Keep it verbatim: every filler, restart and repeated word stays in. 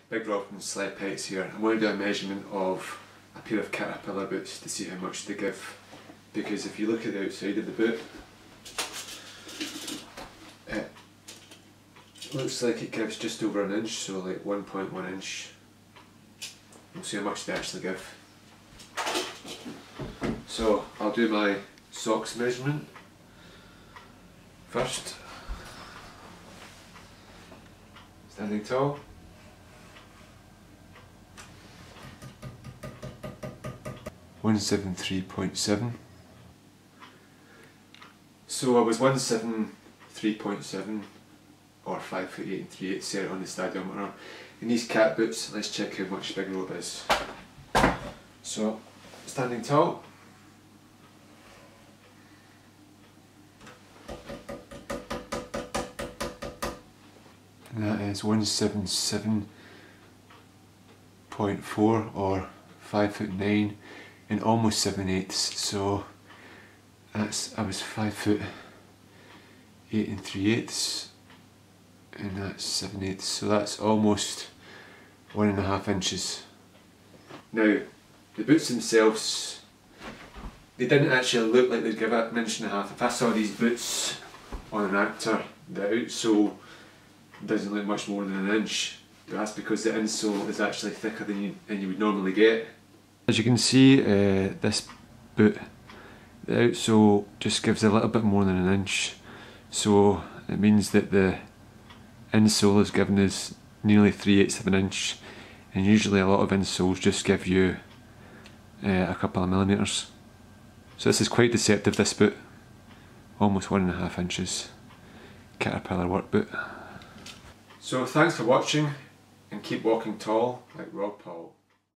Big Rob from Sled Pegs here. I'm going to do a measurement of a pair of Caterpillar boots to see how much they give, because if you look at the outside of the boot, it looks like it gives just over an inch, so like one point one inch. We'll see how much they actually give. So I'll do my socks measurement first. Standing tall. one seventy-three point seven. So I was one seventy-three point seven or five foot eight and three eighths set on the stadiometer. In these cat boots, let's check how much Big Rob is. So, standing tall. And that is one seventy-seven point four or five foot nine and almost seven eighths. So that's I was five foot eight and three eighths, and that's seven eighths. So that's almost one and a half inches. Now, the boots themselves, they didn't actually look like they'd give it an inch and a half. If I saw these boots on an actor, the outsole doesn't look much more than an inch. That's because the insole is actually thicker than you, than you would normally get. As you can see, uh, this boot, the outsole just gives a little bit more than an inch. So it means that the insole is given us nearly three eighths of an inch, and usually a lot of insoles just give you uh, a couple of millimetres. So this is quite deceptive, this boot. Almost one and a half inches. Caterpillar work boot. So thanks for watching, and keep walking tall like Rob Paul.